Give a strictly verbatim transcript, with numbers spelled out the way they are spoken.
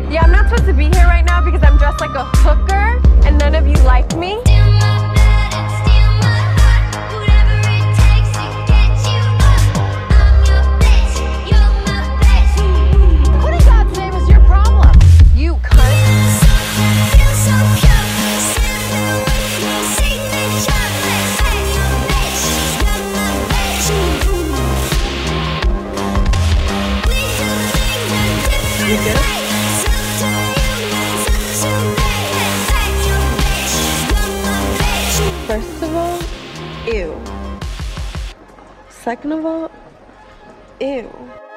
Yeah, I'm not supposed to be here right now because I'm dressed like a hooker and none of you like me. What in God's name is your problem? You cunt. You good? First of all, ew. Second of all, ew.